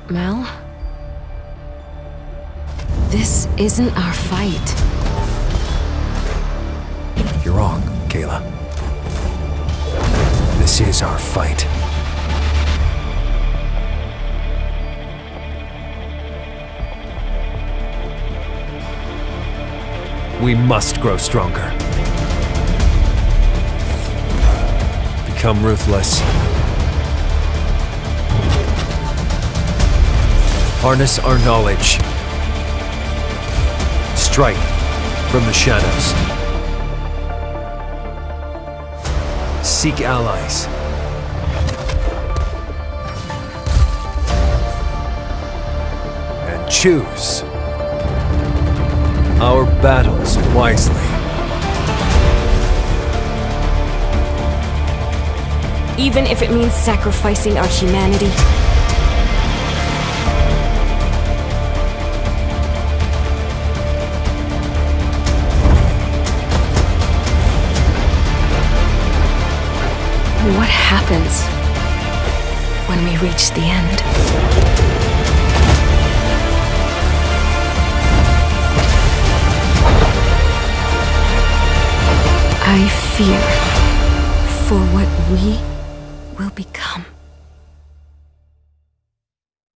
Mel? This isn't our fight. You're wrong, Kayla. This is our fight. We must grow stronger. Become ruthless. Harness our knowledge. Strike from the shadows. Seek allies. And choose our battles wisely. Even if it means sacrificing our humanity. What happens when we reach the end? I fear for what we will become.